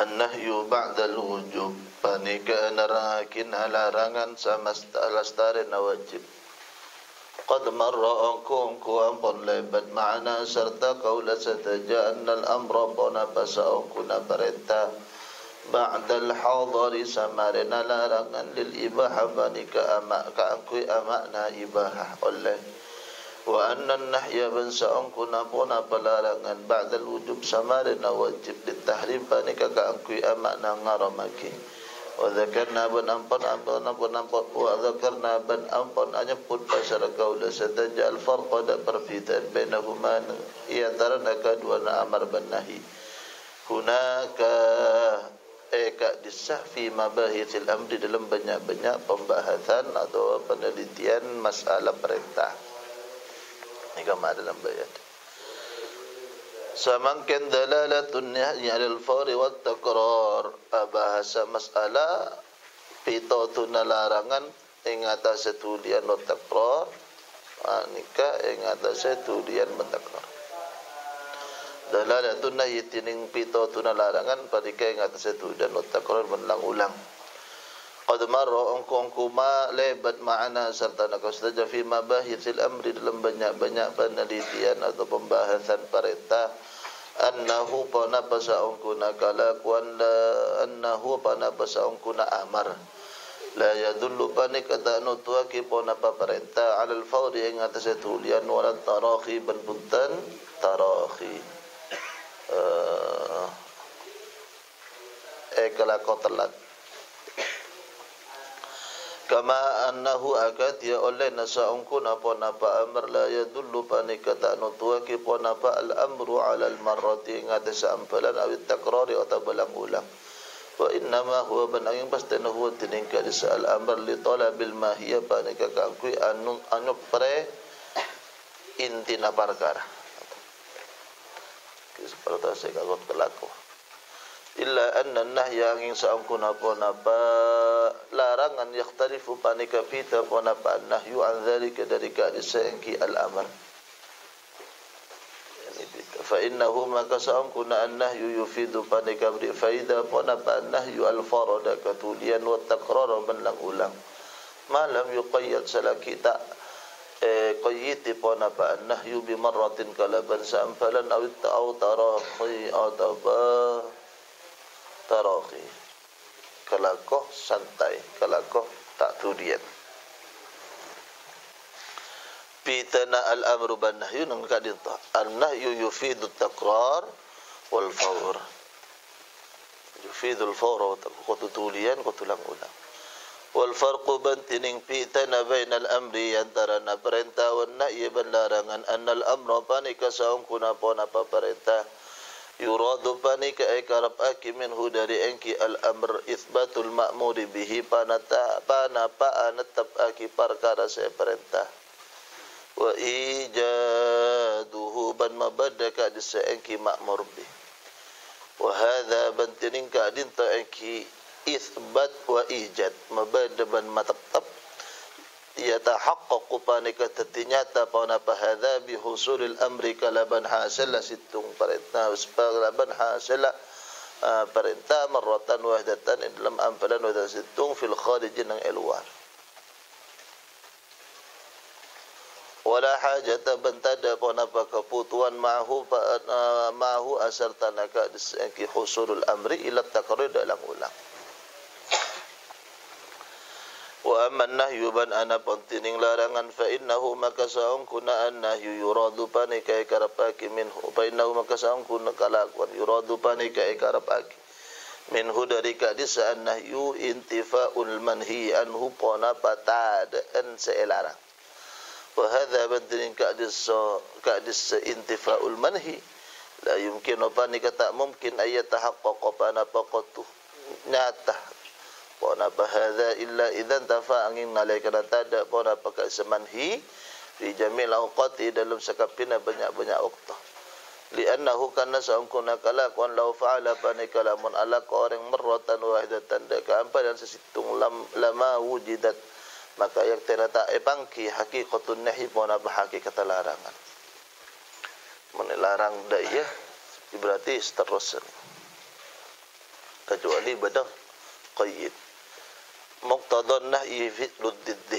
An-nahyu ba'dal wujub, panika narakin larangan sama alastarin wajib. Qad marra angku ampun lebat ma'ana serta qaula sataja annal amra pona pasa angku na perintah ba'dal hadari samarina larangan lil ibahah panika amak ka angku amakna ibahah oleh wa anna nahya ban saangku napona pelarangan ba'dal wujub samarina wajib ditahrim panika ka angku amakna ngaramaki wa dzakarna ban ampun wa dzakarna ban ampun anyaput pasar qaula satajal farqa da perbedaan bainahuma antara kedua amar ban nahi hunaka eka disah fi mabahithil amri dalam banyak-banyak pembahasan atau penelitian masalah perintah. Ini kama dalam bayat. Samangkan dalalatun nahyi 'alal fawri wat takrar. Bahasa masalah pitotuna larangan ing atase tulian wat takrar. Nika ing atase tulian wat takrar. Dalalatun nahyi tining pitotuna larangan padika ing atase tulian wat takrar berulang-ulang. Qad marra angku ma lebat ma'ana serta nakastaja fi mabahithil amri dalam banyak-banyak penelitian atau pembahasan perintah annahu pana pasa angku nakalakuan la annahu pana pasa angku na amar la yadullu panik kata nutuaki pana perintah alal fawri ing atase tulian wala tarakhi ban punten tarakhi kelakon telat kama annahu akad ya oleh nasaungku napa-napa amr la yadullu panika ta nutuaki ponapa al amru ala al marrati ngatas ampalan awit takrari atau belang-ulang wa innama huwa banang pastana huwa tiningka disal amr li talabil mahiyya panika kangkui anu pre intina perkara seperti saya kagot kelaku illa anna nahya angin saangku napa-napa larangan yakhtarifu panika pita ponapa nahyu an dzalika dari kadisengki al-amr yani pita fa innahu maka saangku na an-nahyu yufidu panika beri faida ponapa nahyu al-farada katulian wa takrar berulang-ulang malam yuqayyad salakita qayyiti ponapa an-nahyu bi marratin kalaban sampalan aw tarahi atau tarakhi kalakoh santai kalakoh tak tudian pitana al-amru ban nahyu nang kadita an-nahyu yufidu takrar wal fawr yufidu al-fawr wa tutulian wa tulang-ulang wal farqu bantining pitana bainal amri antara na perintah wan nahyi ban larangan annal amra panika saung kunapa perintah yuradu panika ikarab aki minhu dari engki al-amr itsbatul ma'muri bihi panapa anattab aki perkara saya perintah wa ijaduhu ban mabadaka disa engki ma'mur bih wa hadha bantining ka dinta engki itsbat wa ijad mabada ban matabtab yatahaqqaqu panika tatinyata panapa hadza bi husulil amri kalaban hasala situng perintah kalaban hasala perintah marratan wahdatan dalam ampalan wa situng fil kharij nang elwar wala hajata bantada panapa kebutuhan ma'hu asar tanaka disangki husulul amri ila taqrir dalam ulang wa amma nahyu ban ana pontining larangan fa innahu maka saung kuna an-nahyu yuradu panika ikarapaki minhu fa innahu maka saung kuna kalakuan yuradu panika ikarapaki minhu dari kadis an-nahyu intifaul manhi anhu pona patadaan selarang wa hadza bantining kadis intifaul manhi la yumkinu panika tak mungkin ayat tahaqqaq panapa qatu nyata pona bahadza illa idzan tafa angin nalaikana tada pona pakai semanhi fi jamil awqati dalam sakapina banyak-banyak waktu li'annahu kana saungkuna kalakuan law fa'ala panika lamun ala orang marratan wahidatan daka apa dan sesitung lama wujidat maka yang terata epangki haqiqatun nahi pona hakikat larangan menelarang daya berarti seterusnya kecuali badal qayyid. Muqtadhan nahyi fi'lud diddi.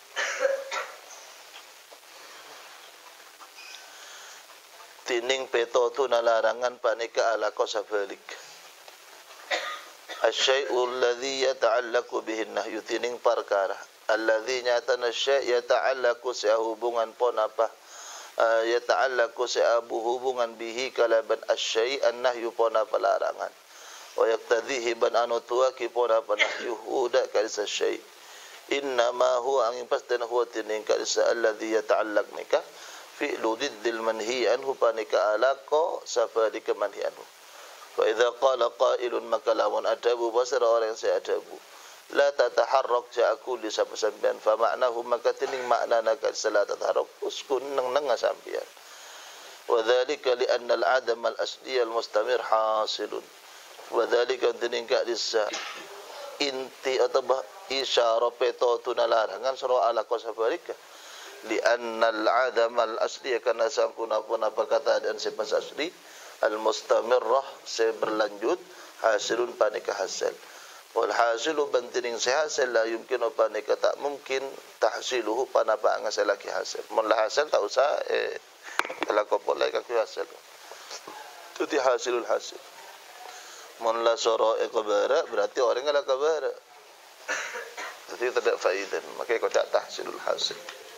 Tining peto tu nalarangan panika ala qasabalik. Asy-syai'u alladhi yata'allaqu bihi nahyu tining perkara. Alladhi nyatana syai' yata'allaqu sehubungan pon apa? Yata'allaqu hubungan bihi kalaban asy-syai' an-nahyu pon apa larangan. Wa yaqtadhihi ban anutua ki pon apa nahyuhu da kalisa syai'. Innama huwa angin pasdan huwa tining kalisa alladhi yata'allaq nikah fi'lu diddil manhi anhu panika alaqo safadika manhi anhu. Wa idza qala qailun maka lamun adabu basara orang yang saya adabu la tataharrak ja'aku li sampean fa ma'nahu maka tining maknana ka la tataharrak uskun nang sampean. Wa dzalika li anna al-adam al-asli al-mustamir hasilun. Wa dzalika tining ka disa inti atau isyarah peto tu nalarangan sura ala qasabarika li anna al-adam al-asli kana sangkuna pun apa kata dan sifat asli al-mustamirrah seberlanjut hasilun panika hasil wal hasilu bantining sehasil la yumkinu panika tak mungkin tahsiluhu panapa ngasal lagi hasil mun la hasil tak usah kalau kau boleh kaki hasil tu ti hasilul hasil mun la soro ekobara berarti orang ala kabara jadi tidak faedah maka kau tak tahsilul hasil.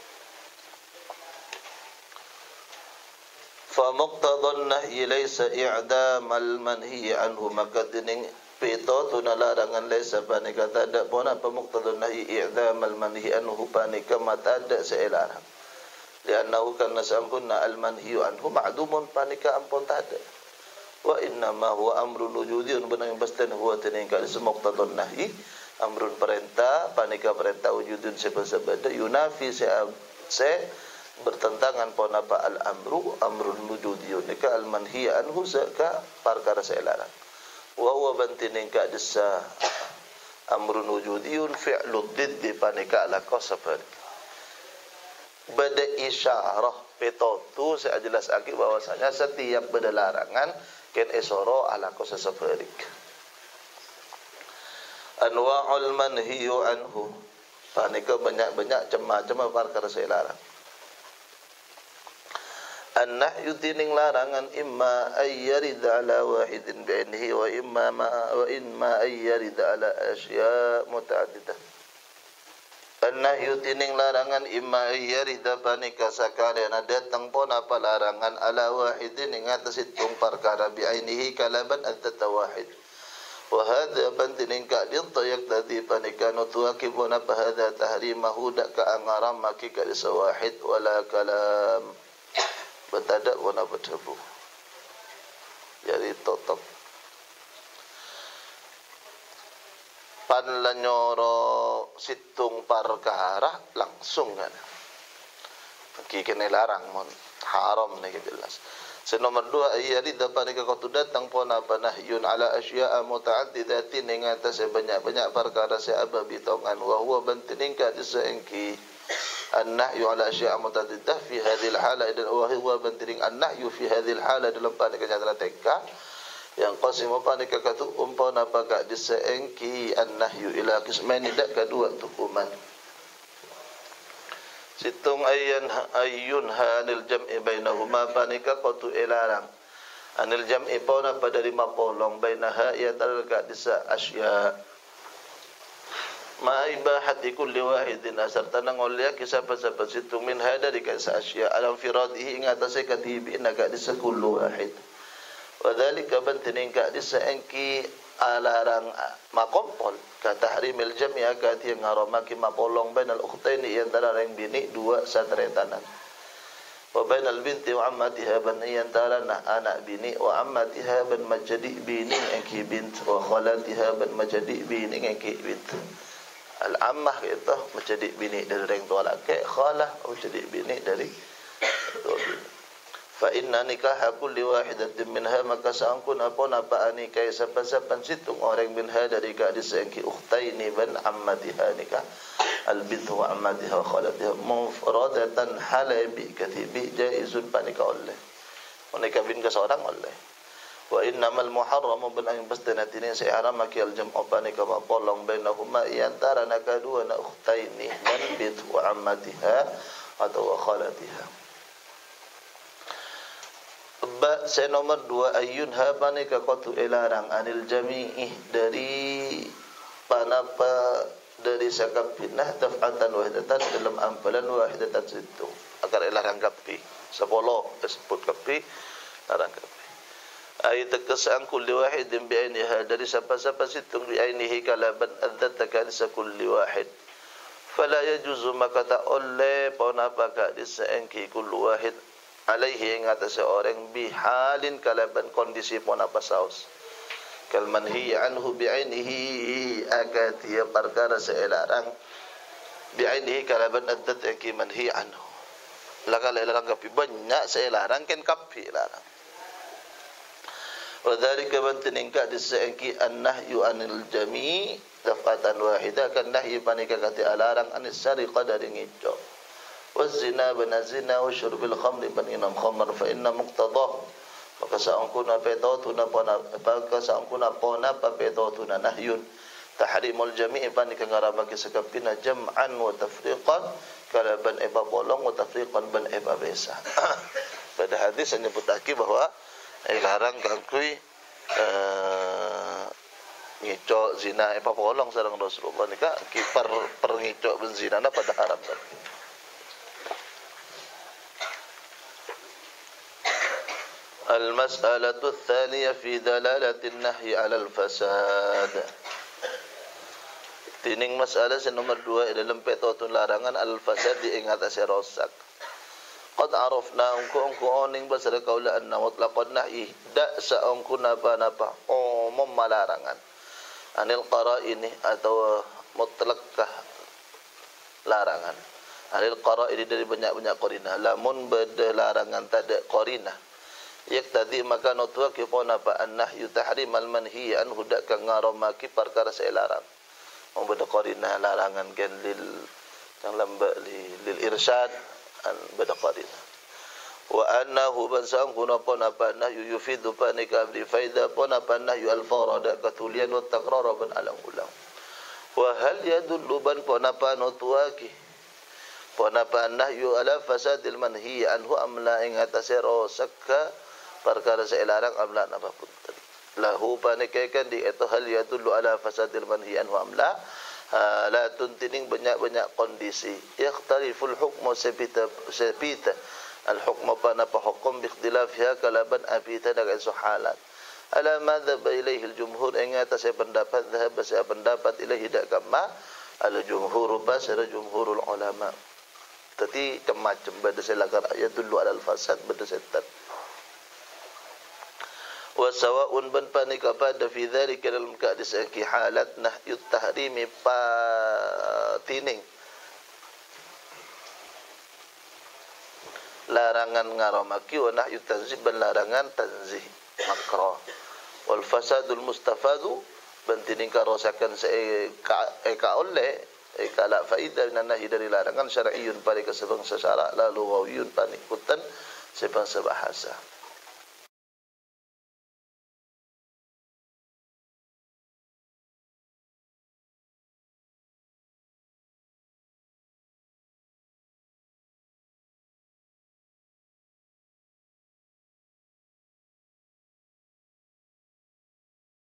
Fa muqtadhan nahyi laysa i'damal manhi anhu maka tining pito tu nalarangan laysa panika tada pun apa muqtadhan nahyi i'damal manhi anhu panika matada selarang li'annahu kana sangkunna al manhi anhu ma'dumun panika ampun tada wa inna ma huwa amrun wujudiyun benang bastan huwa tining kali muqtadhan nahyi amrun perintah panika perintah wujudun sebab yunafi se bertentangan pon apa al-amru amrun wujudiyun ka al-manhi anhu ka perkara selarang wa huwa bantining ka desa amrun wujudiyun fi'lud didd panika ala qasab bada isyarah peto tu saya jelas lagi bahwasanya setiap bada larangan ken isara ala qasab anwa'ul manhi anhu panika banyak-banyak macam-macam perkara selarang. An-nahyu tining larangan imma ayyarid ala wahidin bi'inhi wa imma ayyarid ala asya' muta'addidah. An-nahyu tining larangan imma ayyarid panika sakarena datang pun apa larangan ala wahidin ing atas hitung perkara bi'inihi kalaban at-tawahid. Wa hadha bantining ka dintayak tadi panika nutuaki pun apa hadha tahrimahu dak ka angaram maki ka disawahid wala kalam betadak wana berdebu jadi totok pan lanyoro situng perkara langsung kan bagi kena larang mon haram ni jelas senomor 2 ayat dapat kau tu datang pun apa nahyun ala asya'a muta'addidatin ing atas banyak-banyak perkara seababi tongan wa huwa bantining ka disaengki an-nahyu ala asya'a muta'addidah fi hadhil hala dan wa huwa bantiring an-nahyu fi hadhil hala dalam panika nyata teka yang qasimu panika katu umpana paga disaengki an-nahyu ila qismaini dak kedua tukuman situng ayyun hanil jam'i bainahuma panika qatu ilarang anil jam'i pona pada lima polong bainaha ya talqa disa asya ma ibahati kulli wahidin asar tanang oleh kisah pasal situng min hada di kisah asya alam firadihi ing atase katibi naga disa kullu wahid wa dzalika bantining ka disa engki alarang makompol ka tahrimil jam'i agati yang ngaramaki mapolong bainal ukhtaini antara reng bini dua satretanan wa bainal binti wa ammatiha ban antara anak bini wa ammatiha ban majadi bini engki bint wa khalatiha ban majadi bini engki bint al-ammah itu menjadi bini dari orang tua laki, khalah menjadi bini dari tua bini. Fa inna nikaha kulli wahidatin minha maka saangkun apa nikah saban-saban situng orang minha dari gadis yang ki ukhtaini ban ammatiha nikah al-bint wa ammatiha wa khalatiha mufradatan halabi katibi jaizun panika oleh. Menikah bin ke seorang oleh. Wa innamal muharramu ben ang basta natin sa ihram ki al jam'u pani ka mapolong bainahuma antara nakadua na ukhtaini man bint wa ammatiha atau khalatiha. Ba sa nomor 2 ayun habani ka qatu ilarang anil jami'i dari panapa dari sakapinah daf'atan wahidatan dalam ampalan wahidatan situ agar ilarang kapi 10 disebut kapi larang kapi ay takasang kulli wahidin bi ainiha dari siapa-siapa situng bi ainihi kalaban adzataka sa kulli wahid fala yajuzu maka ta oleh panapa ka disaengki kullu wahid alaihi ing atas orang bihalin kalaban kondisi panapa saus kal manhi anhu bi ainihi akati perkara selarang bi ainihi kalaban adat yang manhi anhu lakal larang kapi banyak selarang kan kapi larang wa dzalika bantiningka disengki annahyu anil jami' dafatan wahidah kan nahyi panika kati alarang anis sariqa dari ngico wazina banazina wa syurbil khamri ban inam khamr fa inna muqtadah maka saangkuna petotuna pona maka saangkuna pona petotuna nahyun tahrimul jami' panika ngaraba ki sakapina jam'an wa tafriqan kalaban eba bolong wa tafriqan ban eba besa. Pada hadis menyebutake bahwa larang kangkui ngicok zina eba bolong sareng Rasulullah nika ki per ngicok ben zinana pada haram tadi. المسألة الثانية في دلالة النهي على الفساد. Tining masalah nomor 2 dalam petotun larangan al-fasad diingat asa rosak. Qad arafna ungku oning basara kaula anna mutlaqan nahi da saungku napa-napa umum larangan. Anil qara'ini atau mutlaqah larangan. Anil qara'ini dari banyak-banyak qarinah. Lamun beda larangan tada qarinah yaktadi maka nutwa ki pona pa annahyu tahrimal manhi an hudak ka ngaroma ki perkara selarang membeda qarina larangan kan lil yang lamba lil irsyad an beda qarina wa annahu bansang kuna pona pa nahyu yufidu panika bi faida pona pa nahyu al farada katulian wa taqrar ban alam ulang wa hal yadullu ban pona pa nutwa ki pona pa nahyu ala fasadil manhi anhu amla ing atase rosakka perkara selarang amla napa pun lahu panikakan di itu hal yadullu ala fasadil manhi anhu amla la tuntining banyak-banyak kondisi yakhtaliful hukmu sabita al hukmu panapa hukum bi ikhtilafha kalaban abita dengan suhalat ala madza ilaihi al jumhur ingata saya pendapat dhahab saya pendapat ilahi dak kama al jumhur basara jumhurul ulama tadi macam bada selakar yadullu ala al fasad bada setan wa sawa'un ban panika pada fi dzalika dalam keadaan halat nahyu tahrimi patining larangan ngaramaki wa nahyu tanzih ban larangan tanzih makruh wal fasadul mustafadu ban tining karosakan ka oleh kala faida nahi dari larangan syar'iyyun pada kesebangsa syarak lalu wawiyun panikutan sebangsa bahasa